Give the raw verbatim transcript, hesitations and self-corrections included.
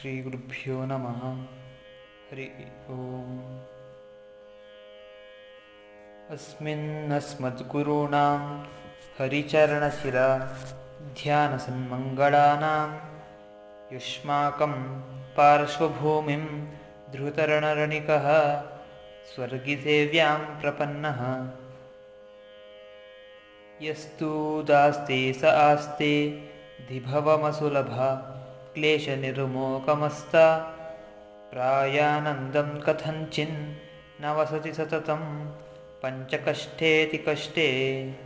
श्रीगुरुभ्यो नमः। हरि ओम्। अस्मिन्नस्मद्गुरूणां हरिचरणशिरा ध्यानसन्मङ्गलानां युष्माकं पार्श्वभूमिं धृतरणरणिकः स्वर्गिसेव्यां प्रपन्नः। यस्तु दास्ते स आस्ते धिभवमसुलभा क्लेशनिर्मोकमस्ता प्रायानन्दं कथञ्चिन् न वसति सततं पञ्चकष्टेति कष्टे।